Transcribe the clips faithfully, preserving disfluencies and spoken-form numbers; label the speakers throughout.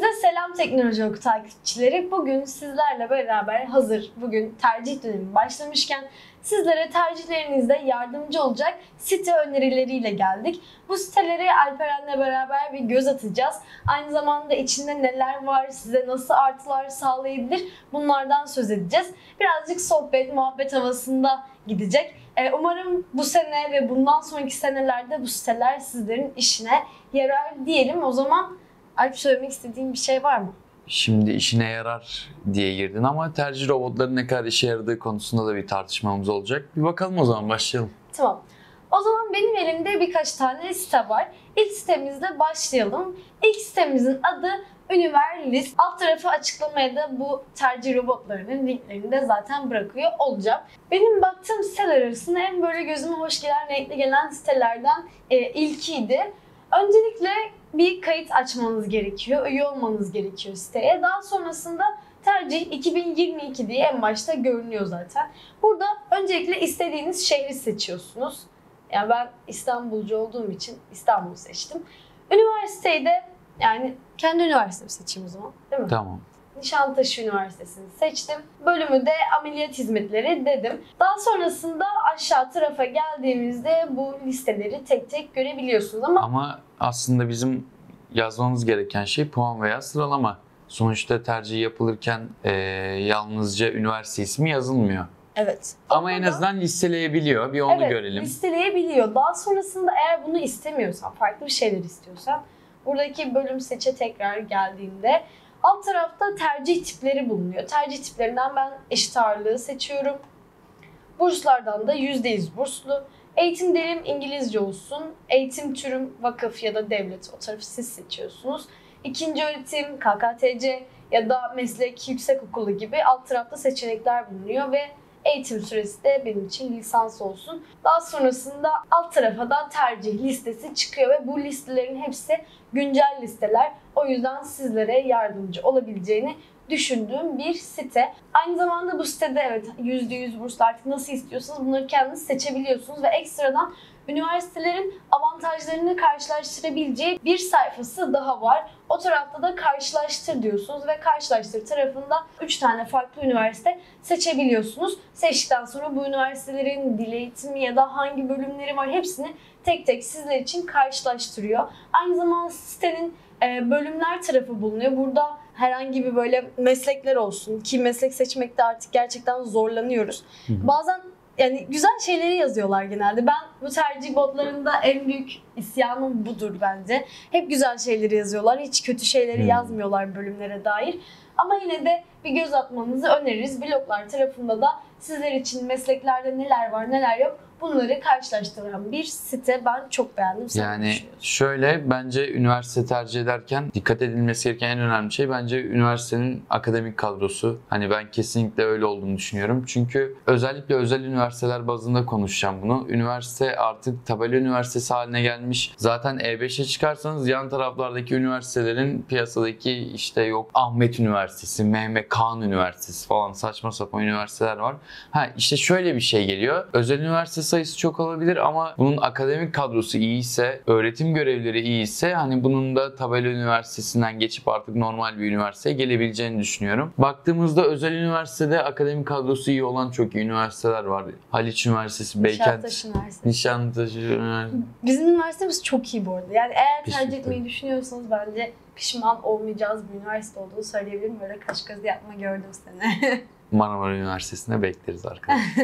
Speaker 1: Herkese selam Teknoloji Oku takipçileri. Bugün sizlerle beraber hazır bugün tercih dönemi başlamışken sizlere tercihlerinizde yardımcı olacak site önerileriyle geldik. Bu siteleri Alperen'le beraber bir göz atacağız. Aynı zamanda içinde neler var, size nasıl artılar sağlayabilir bunlardan söz edeceğiz. Birazcık sohbet, muhabbet havasında gidecek. Umarım bu sene ve bundan sonraki senelerde bu siteler sizlerin işine yarar diyelim. O zaman Alp, söylemek istediğin bir şey var mı?
Speaker 2: Şimdi işine yarar diye girdin ama tercih robotları ne kadar işe yaradığı konusunda da bir tartışmamız olacak. Bir bakalım, o zaman başlayalım.
Speaker 1: Tamam. O zaman benim elimde birkaç tane site var. İlk sitemizle başlayalım. İlk sitemizin adı Univerlist. Alt tarafı açıklamaya da bu tercih robotlarının linklerini de zaten bırakıyor olacağım. Benim baktığım siteler arasında en böyle gözüme hoş gelen, renkli gelen sitelerden e, ilkiydi. Öncelikle bir kayıt açmanız gerekiyor, üye olmanız gerekiyor siteye. Daha sonrasında tercih iki bin yirmi iki diye en başta görünüyor zaten. Burada öncelikle istediğiniz şehri seçiyorsunuz. Yani ben İstanbulcu olduğum için İstanbul'u seçtim. Üniversiteyi de yani kendi üniversitemi seçeyim o zaman, değil mi?
Speaker 2: Tamam.
Speaker 1: Nişantaşı Üniversitesi'ni seçtim. Bölümü de ameliyat hizmetleri dedim. Daha sonrasında aşağı tarafa geldiğimizde bu listeleri tek tek görebiliyorsunuz ama...
Speaker 2: Ama aslında bizim yazmamız gereken şey puan veya sıralama. Sonuçta tercih yapılırken e, yalnızca üniversite ismi yazılmıyor.
Speaker 1: Evet.
Speaker 2: Ama en azından listeleyebiliyor. Bir onu
Speaker 1: evet,
Speaker 2: görelim.
Speaker 1: Listeleyebiliyor. Daha sonrasında eğer bunu istemiyorsan, farklı bir şeyler istiyorsan buradaki bölüm seçe tekrar geldiğinde alt tarafta tercih tipleri bulunuyor. Tercih tiplerinden ben eşit ağırlığı seçiyorum. Burslardan da yüzde yüz burslu. Eğitim dilim İngilizce olsun. Eğitim türüm vakıf ya da devlet, o tarafı siz seçiyorsunuz. İkinci öğretim, K K T C ya da meslek yüksekokulu gibi alt tarafta seçenekler bulunuyor ve eğitim süresi de benim için lisans olsun. Daha sonrasında alt tarafa da tercih listesi çıkıyor ve bu listelerin hepsi güncel listeler. O yüzden sizlere yardımcı olabileceğini düşündüğüm bir site. Aynı zamanda bu sitede evet yüzde yüz burslu, artık nasıl istiyorsanız bunları kendiniz seçebiliyorsunuz ve ekstradan üniversitelerin avantajlarını karşılaştırabileceği bir sayfası daha var. O tarafta da karşılaştır diyorsunuz ve karşılaştır tarafında üç tane farklı üniversite seçebiliyorsunuz. Seçtikten sonra bu üniversitelerin dil eğitimi ya da hangi bölümleri var hepsini tek tek sizler için karşılaştırıyor. Aynı zamanda sitenin bölümler tarafı bulunuyor. Burada herhangi bir böyle meslekler olsun ki meslek seçmekte artık gerçekten zorlanıyoruz. Hı hı. Bazen yani güzel şeyleri yazıyorlar genelde. Ben bu tercih botlarında en büyük isyanım budur bence. Hep güzel şeyleri yazıyorlar. Hiç kötü şeyleri hmm. yazmıyorlar bölümlere dair. Ama yine de bir göz atmanızı öneririz. Bloglar tarafında da sizler için mesleklerde neler var neler yok bunları karşılaştıran bir site. Ben çok beğendim. Sen
Speaker 2: yani şöyle, bence üniversite tercih ederken dikkat edilmesi gereken en önemli şey bence üniversitenin akademik kadrosu. Hani ben kesinlikle öyle olduğunu düşünüyorum. Çünkü özellikle özel üniversiteler bazında konuşacağım bunu. Üniversite artık tabela üniversitesi haline gelmiş. Zaten E beşe çıkarsanız yan taraflardaki üniversitelerin piyasadaki işte yok Ahmet Üniversitesi, Mehmet Kaan Üniversitesi falan saçma sapan üniversiteler var. Ha işte şöyle bir şey geliyor. Özel üniversite sayısı çok olabilir ama bunun akademik kadrosu iyiyse, öğretim görevlileri iyiyse hani bunun da tabela üniversitesinden geçip artık normal bir üniversiteye gelebileceğini düşünüyorum. Baktığımızda özel üniversitede akademik kadrosu iyi olan çok iyi üniversiteler var. Haliç Üniversitesi, Beykent,
Speaker 1: Nişantaşı Üniversitesi.
Speaker 2: Nişantaşı Üniversitesi.
Speaker 1: Bizim üniversitemiz çok iyi bu arada. Yani eğer tercih etmeyi düşünüyorsanız bence pişman olmayacağız bir üniversite olduğunu söyleyebilirim. Böyle kaş gözü yapma gördüm seni.
Speaker 2: Marmara Üniversitesi'ne bekleriz arkadaşlar.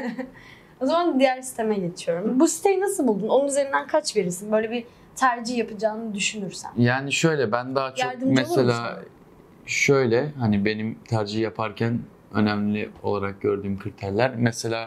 Speaker 1: O zaman diğer siteme geçiyorum. Bu siteyi nasıl buldun? Onun üzerinden kaç verirsin? Böyle bir tercih yapacağını düşünürsen.
Speaker 2: Yani şöyle, ben daha çok
Speaker 1: Yardımcı
Speaker 2: mesela şöyle hani benim tercih yaparken önemli olarak gördüğüm kriterler. Mesela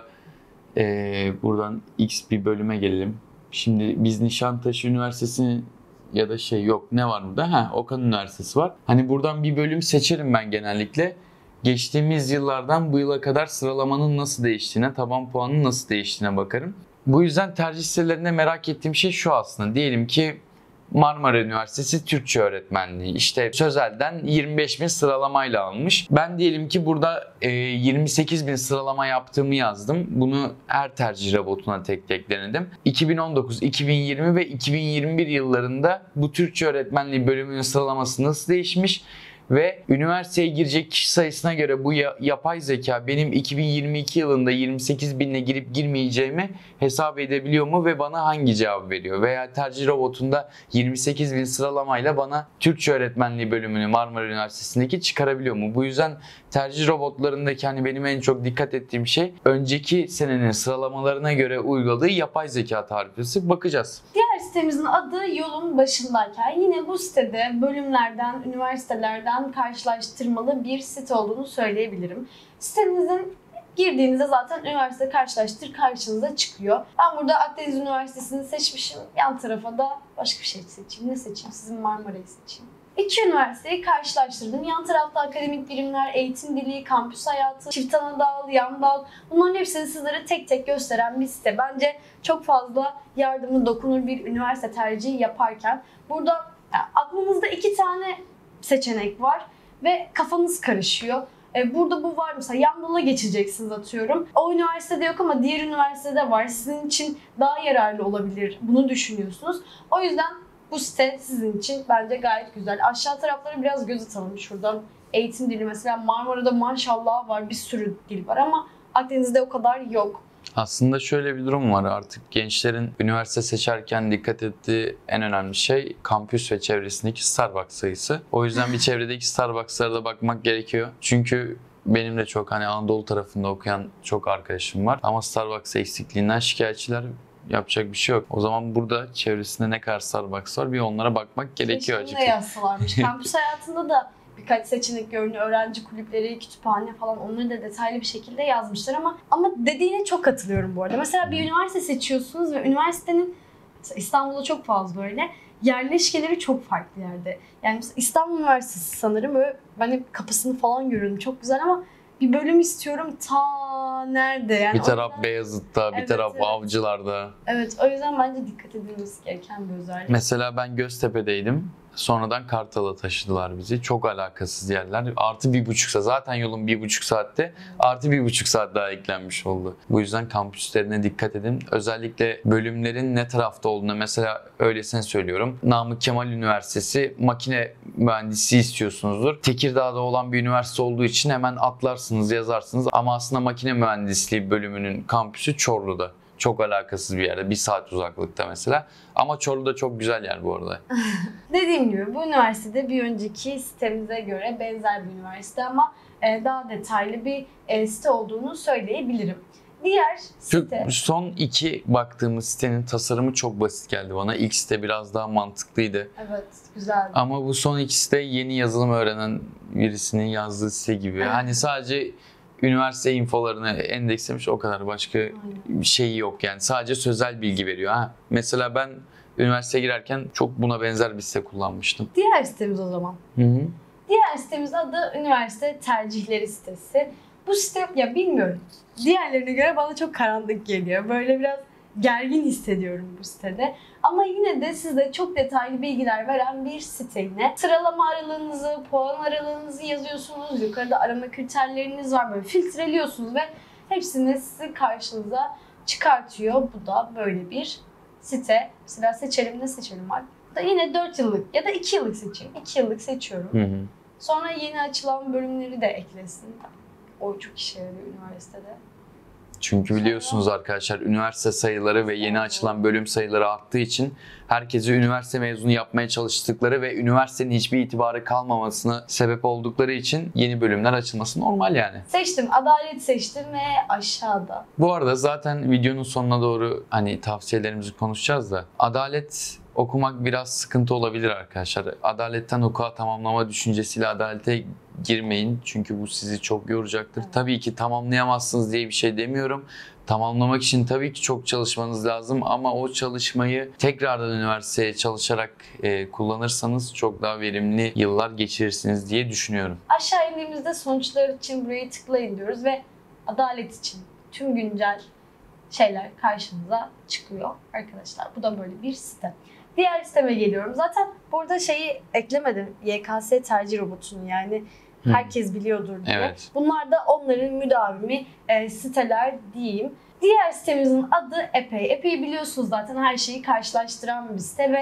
Speaker 2: ee, buradan X bir bölüme gelelim. Şimdi biz Nişantaşı Üniversitesi ya da şey yok. Ne var burada? Ha, Okan Üniversitesi var. Hani buradan bir bölüm seçerim ben genellikle. Geçtiğimiz yıllardan bu yıla kadar sıralamanın nasıl değiştiğine, taban puanının nasıl değiştiğine bakarım. Bu yüzden tercih sitelerinde merak ettiğim şey şu aslında. Diyelim ki Marmara Üniversitesi Türkçe öğretmenliği işte sözelden yirmi beş bin sıralamayla almış. Ben diyelim ki burada yirmi sekiz bin sıralama yaptığımı yazdım. Bunu her tercih robotuna tek tek denedim. iki bin on dokuz, iki bin yirmi ve iki bin yirmi bir yıllarında bu Türkçe öğretmenliği bölümünün sıralaması nasıl değişmiş? ve üniversiteye girecek kişi sayısına göre bu ya- yapay zeka benim iki bin yirmi iki yılında yirmi sekiz binle girip girmeyeceğimi hesap edebiliyor mu ve bana hangi cevap veriyor? Veya tercih robotunda yirmi sekiz bin sıralamayla bana Türkçe öğretmenliği bölümünü Marmara Üniversitesi'ndeki çıkarabiliyor mu? Bu yüzden tercih robotlarındaki hani benim en çok dikkat ettiğim şey önceki senenin sıralamalarına göre uyguladığı yapay zeka tarifesi. Bakacağız.
Speaker 1: Diğer sitemizin adı Yolun Başındayken. Yine bu sitede bölümlerden, üniversitelerden karşılaştırmalı bir site olduğunu söyleyebilirim. Sitemizin girdiğinizde zaten üniversite karşılaştır karşınıza çıkıyor. Ben burada Akdeniz Üniversitesi'ni seçmişim. Yan tarafa da başka bir şey seçeyim. Ne seçeyim? Sizin Marmara'yı seçeyim. İki üniversiteyi karşılaştırdım. Yan tarafta akademik birimler, eğitim dili, kampüs hayatı, çift ana dal, yan dal. Bunların hepsini sizlere tek tek gösteren bir site. Bence çok fazla yardımı dokunur bir üniversite tercihi yaparken. Burada yani aklınızda iki tane seçenek var ve kafanız karışıyor. Burada bu var, mesela yan dala geçeceksiniz atıyorum. O üniversitede yok ama diğer üniversitede var. Sizin için daha yararlı olabilir. Bunu düşünüyorsunuz. O yüzden bu site sizin için bence gayet güzel. Aşağı tarafları biraz göz atalım şuradan. Eğitim dili mesela Marmara'da maşallah var, bir sürü dil var ama Akdeniz'de o kadar yok.
Speaker 2: Aslında şöyle bir durum var, artık gençlerin üniversite seçerken dikkat ettiği en önemli şey kampüs ve çevresindeki Starbucks sayısı. O yüzden bir çevredeki Starbucks'lara da bakmak gerekiyor. Çünkü benim de çok hani Anadolu tarafında okuyan çok arkadaşım var ama Starbucks eksikliğinden şikayetçiler. Yapacak bir şey yok. O zaman burada çevresinde ne kadar Starbucks var bir onlara bakmak gerekiyor
Speaker 1: açıkçası.
Speaker 2: açıkçası.
Speaker 1: Ne yazsalarmış. Kampüs hayatında da birkaç seçenek görünüyor. Öğrenci kulüpleri, kütüphane falan, onları da detaylı bir şekilde yazmışlar ama ama dediğine çok katılıyorum bu arada. Mesela bir üniversite seçiyorsunuz ve üniversitenin, İstanbul'da çok fazla böyle, yerleşkeleri çok farklı yerde. Yani mesela İstanbul Üniversitesi sanırım böyle, ben hep kapısını falan görüyorum. Çok güzel ama bir bölüm istiyorum ta nerede yani.
Speaker 2: Bir taraf
Speaker 1: yüzden...
Speaker 2: Beyazıt'ta, bir
Speaker 1: Evet,
Speaker 2: taraf
Speaker 1: evet.
Speaker 2: Avcılar'da.
Speaker 1: Evet, o yüzden bence dikkat edilmesi gereken bir özellik.
Speaker 2: Mesela ben Göztepe'deydim. Sonradan Kartal'a taşıdılar bizi. Çok alakasız yerler. Artı bir buçuk saat. Zaten yolun bir buçuk saatte. Artı bir buçuk saat daha eklenmiş oldu. Bu yüzden kampüslerine dikkat edin. Özellikle bölümlerin ne tarafta olduğuna, mesela öylesine söylüyorum. Namık Kemal Üniversitesi makine mühendisi istiyorsunuzdur. Tekirdağ'da olan bir üniversite olduğu için hemen atlarsınız, yazarsınız. Ama aslında makine mühendisliği bölümünün kampüsü Çorlu'da. Çok alakasız bir yerde. Bir saat uzaklıkta mesela. Ama Çorlu da çok güzel yer bu arada.
Speaker 1: Dediğim gibi bu üniversitede bir önceki sitemize göre benzer bir üniversite ama daha detaylı bir site olduğunu söyleyebilirim. Diğer site...
Speaker 2: Şu son iki baktığımız sitenin tasarımı çok basit geldi bana. İlk site biraz daha mantıklıydı.
Speaker 1: Evet, güzeldi.
Speaker 2: Ama bu son ikisi de yeni yazılım öğrenen birisinin yazdığı site gibi.
Speaker 1: Evet.
Speaker 2: Hani sadece üniversite infolarını endekslemiş, o kadar, başka
Speaker 1: Aynen.
Speaker 2: bir şey yok yani. Sadece sözel bilgi veriyor. Ha, mesela ben üniversiteye girerken çok buna benzer bir site kullanmıştım.
Speaker 1: Diğer sitemiz o zaman.
Speaker 2: Hı hı.
Speaker 1: Diğer sitemiz adı Üniversite Tercihleri sitesi. Bu site, ya bilmiyorum, diğerlerine göre bana çok karanlık geliyor. Böyle biraz gergin hissediyorum bu sitede. Ama yine de size çok detaylı bilgiler veren bir site yine. Sıralama aralığınızı, puan aralığınızı yazıyorsunuz. Yukarıda arama kriterleriniz var. Böyle filtreliyorsunuz ve hepsini sizin karşınıza çıkartıyor. Bu da böyle bir site. Mesela seçelim, ne seçelim var? Da yine dört yıllık ya da iki yıllık seçeyim. iki yıllık seçiyorum.
Speaker 2: Hı hı.
Speaker 1: Sonra yeni açılan bölümleri de eklesin. O çok işe yarıyor üniversitede.
Speaker 2: Çünkü biliyorsunuz arkadaşlar, üniversite sayıları ve yeni açılan bölüm sayıları arttığı için herkesi üniversite mezunu yapmaya çalıştıkları ve üniversitenin hiçbir itibarı kalmamasına sebep oldukları için yeni bölümler açılması normal yani.
Speaker 1: Seçtim, adalet seçtim ve aşağıda.
Speaker 2: Bu arada zaten videonun sonuna doğru hani tavsiyelerimizi konuşacağız da, adalet okumak biraz sıkıntı olabilir arkadaşlar. Adaletten hukuka tamamlama düşüncesiyle adalete girmeyin. Çünkü bu sizi çok yoracaktır.
Speaker 1: Evet.
Speaker 2: Tabii ki tamamlayamazsınız diye bir şey demiyorum. Tamamlamak için tabii ki çok çalışmanız lazım ama o çalışmayı tekrardan üniversiteye çalışarak e, kullanırsanız çok daha verimli yıllar geçirirsiniz diye düşünüyorum.
Speaker 1: Aşağı indiğimizde sonuçlar için burayı tıklayın diyoruz ve adalet için tüm güncel şeyler karşınıza çıkıyor arkadaşlar. Bu da böyle bir site. Diğer siteme geliyorum. Zaten burada şeyi eklemedim. Y K S tercih robotunu, yani herkes biliyordur diye.
Speaker 2: Evet.
Speaker 1: Bunlar da onların müdavimi e, siteler diyeyim. Diğer sitemizin adı Epey. Epey'i biliyorsunuz zaten, her şeyi karşılaştıran bir site ve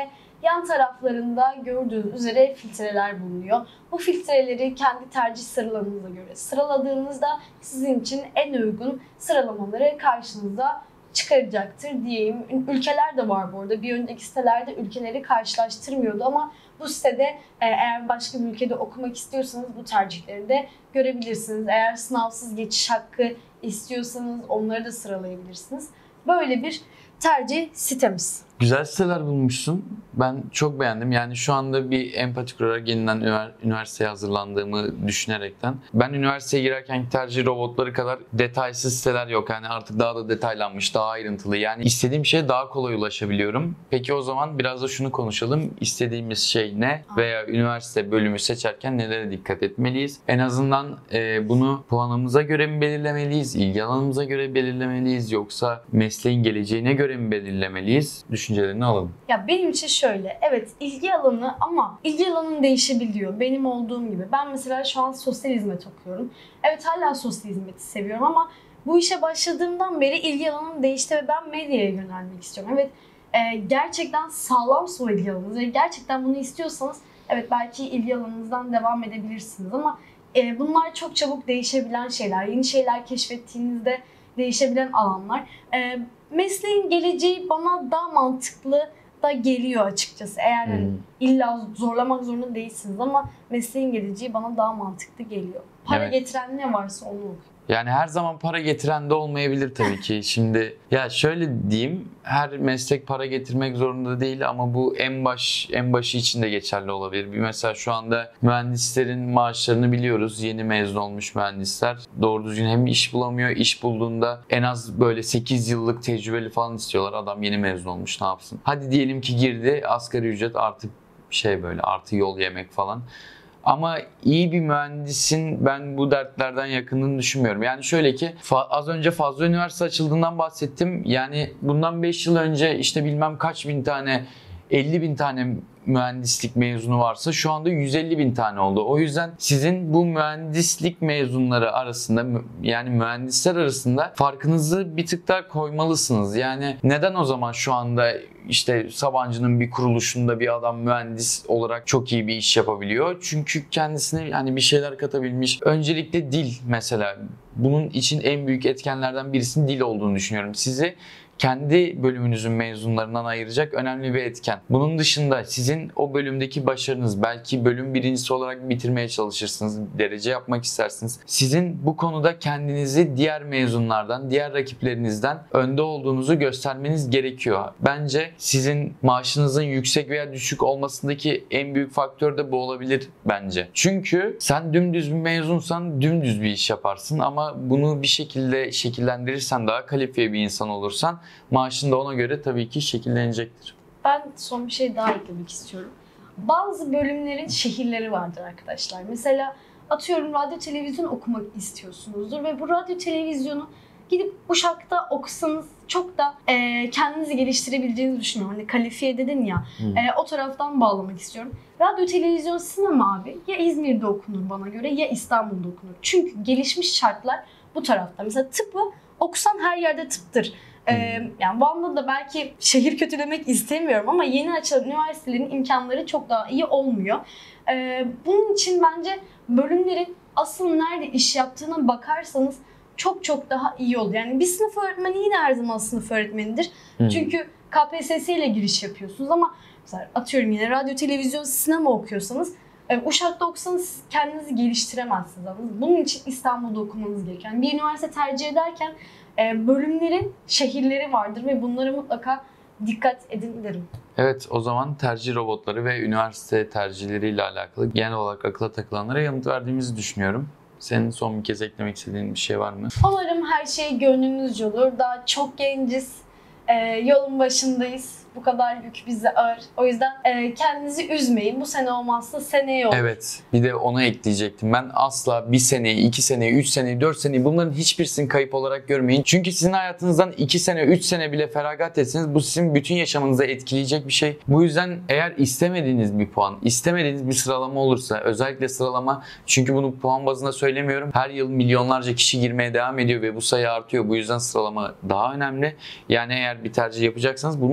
Speaker 1: yan taraflarında gördüğünüz üzere filtreler bulunuyor. Bu filtreleri kendi tercih sıralarınıza göre sıraladığınızda sizin için en uygun sıralamaları karşınıza çıkaracaktır diyeyim. Ülkeler de var bu arada. Bir önceki sitelerde ülkeleri karşılaştırmıyordu ama bu sitede e, eğer başka bir ülkede okumak istiyorsanız bu tercihleri de görebilirsiniz. Eğer sınavsız geçiş hakkı istiyorsanız onları da sıralayabilirsiniz. Böyle bir tercih sitemiz.
Speaker 2: Güzel siteler bulmuşsun. Ben çok beğendim. Yani şu anda bir empati kurarak yeniden üniversiteye hazırlandığımı düşünerekten. Ben üniversiteye girerken tercih robotları kadar detaysız siteler yok. Yani artık daha da detaylanmış, daha ayrıntılı. Yani istediğim şeye daha kolay ulaşabiliyorum. Peki o zaman biraz da şunu konuşalım. İstediğimiz şey ne? Veya üniversite bölümü seçerken nelere dikkat etmeliyiz? En azından e, bunu puanımıza göre mi belirlemeliyiz? İlgi alanımıza göre belirlemeliyiz? Yoksa mesleğin geleceğine göre mi belirlemeliyiz? Düşüncelerini alalım.
Speaker 1: Ya benim için şöyle, evet ilgi alanı ama ilgi alanın değişebiliyor. Benim olduğum gibi. Ben mesela şu an sosyal hizmet okuyorum. Evet hala sosyal hizmeti seviyorum ama bu işe başladığımdan beri ilgi alanım değişti ve ben medyaya yönelmek istiyorum. Evet e, gerçekten sağlam o ilgi alanınız ve gerçekten bunu istiyorsanız evet belki ilgi alanınızdan devam edebilirsiniz ama e, bunlar çok çabuk değişebilen şeyler. Yeni şeyler keşfettiğinizde değişebilen alanlar. E, mesleğin geleceği bana daha mantıklı da geliyor açıkçası. Eğer hmm. illa zorlamak zorunda değilsiniz ama mesleğin geleceği bana daha mantıklı geliyor. Para evet. getiren ne varsa onu okuyun.
Speaker 2: Yani her zaman para getiren de olmayabilir tabii ki. Şimdi ya şöyle diyeyim, her meslek para getirmek zorunda değil ama bu en baş en başı için de geçerli olabilir. Bir mesela şu anda mühendislerin maaşlarını biliyoruz. Yeni mezun olmuş mühendisler doğru düzgün hem iş bulamıyor, iş bulduğunda en az böyle sekiz yıllık tecrübeli falan istiyorlar. Adam yeni mezun olmuş, ne yapsın? Hadi diyelim ki girdi, asgari ücret artı şey böyle artı yol yemek falan. Ama iyi bir mühendisin ben bu dertlerden yakındığını düşünmüyorum. Yani şöyle ki az önce fazla üniversite açıldığından bahsettim. Yani bundan beş yıl önce işte bilmem kaç bin tane, elli bin tane mühendislik mezunu varsa şu anda yüz elli bin tane oldu. O yüzden sizin bu mühendislik mezunları arasında yani mühendisler arasında farkınızı bir tık daha koymalısınız. Yani neden o zaman şu anda işte Sabancı'nın bir kuruluşunda bir adam mühendis olarak çok iyi bir iş yapabiliyor? Çünkü kendisine yani bir şeyler katabilmiş. Öncelikle dil mesela. Bunun için en büyük etkenlerden birisinin dil olduğunu düşünüyorum. Sizi kendi bölümünüzün mezunlarından ayıracak önemli bir etken. Bunun dışında sizin o bölümdeki başarınız, belki bölüm birincisi olarak bitirmeye çalışırsınız, derece yapmak istersiniz. Sizin bu konuda kendinizi diğer mezunlardan, diğer rakiplerinizden önde olduğunuzu göstermeniz gerekiyor. Bence sizin maaşınızın yüksek veya düşük olmasındaki en büyük faktör de bu olabilir bence. Çünkü sen dümdüz bir mezunsan dümdüz bir iş yaparsın ama bunu bir şekilde şekillendirirsen, daha kalifiye bir insan olursan maaşın da ona göre tabii ki şekillenecektir.
Speaker 1: Ben son bir şey daha eklemek istiyorum. Bazı bölümlerin şehirleri vardır arkadaşlar. Mesela atıyorum radyo televizyon okumak istiyorsunuzdur ve bu radyo televizyonu gidip Uşak'ta okusanız çok da e, kendinizi geliştirebileceğinizi düşünüyorum. Hani kalifiye dedin ya, hmm. e, o taraftan bağlamak istiyorum. Radyo, televizyon, sinema abi ya İzmir'de okunur bana göre ya İstanbul'da okunur. Çünkü gelişmiş şartlar bu tarafta. Mesela tıpı okusan her yerde tıptır. Ee, yani Van'da da belki şehir kötülemek istemiyorum ama yeni açılan üniversitelerin imkanları çok daha iyi olmuyor. Ee, bunun için bence bölümlerin asıl nerede iş yaptığına bakarsanız çok çok daha iyi olur. Yani bir sınıf öğretmeni yine her zaman sınıf öğretmenidir. Hmm. Çünkü K P S S ile giriş yapıyorsunuz ama mesela atıyorum yine radyo, televizyon, sinema okuyorsanız Uşak'ta okusanız kendinizi geliştiremezsiniz. Bunun için İstanbul'da okumanız gerekiyor. Yani bir üniversite tercih ederken bölümlerin şehirleri vardır ve bunlara mutlaka dikkat edin derim.
Speaker 2: Evet, o zaman tercih robotları ve üniversite tercihleriyle alakalı genel olarak akla takılanlara yanıt verdiğimizi düşünüyorum. Senin son bir kez eklemek istediğin bir şey var mı?
Speaker 1: Umarım her şey gönlünüzce olur. Daha çok genciz. Ee, yolun başındayız. Bu kadar yük bize ağır. O yüzden e, kendinizi üzmeyin. Bu sene olmazsa seneye olur.
Speaker 2: Evet. Bir de onu ekleyecektim. Ben asla bir seneyi, iki seneyi, üç seneyi, dört seneyi bunların hiçbirisini kayıp olarak görmeyin. Çünkü sizin hayatınızdan iki sene, üç sene bile feragat etseniz bu sizin bütün yaşamınızı etkileyecek bir şey. Bu yüzden eğer istemediğiniz bir puan, istemediğiniz bir sıralama olursa, özellikle sıralama, çünkü bunu puan bazında söylemiyorum. Her yıl milyonlarca kişi girmeye devam ediyor ve bu sayı artıyor. Bu yüzden sıralama daha önemli. Yani eğer bir tercih yapacaksanız bunu sıralama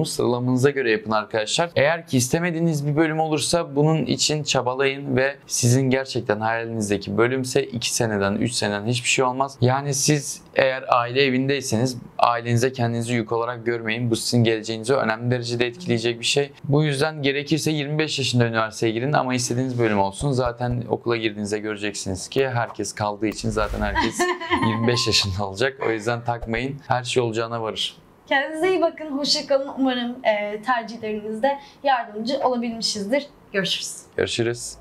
Speaker 2: zamanınıza göre yapın arkadaşlar. Eğer ki istemediğiniz bir bölüm olursa bunun için çabalayın ve sizin gerçekten hayalinizdeki bölümse iki seneden, üç seneden hiçbir şey olmaz. Yani siz eğer aile evindeyseniz ailenize kendinizi yük olarak görmeyin. Bu sizin geleceğinizi önemli derecede etkileyecek bir şey. Bu yüzden gerekirse yirmi beş yaşında üniversiteye girin ama istediğiniz bölüm olsun. Zaten okula girdiğinizde göreceksiniz ki herkes kaldığı için zaten herkes yirmi beş yaşında olacak. O yüzden takmayın. Her şey olacağına varır.
Speaker 1: Kendinize iyi bakın. Hoşça kalın. Umarım e, tercihlerinizde yardımcı olabilmişizdir. Görüşürüz.
Speaker 2: Görüşürüz.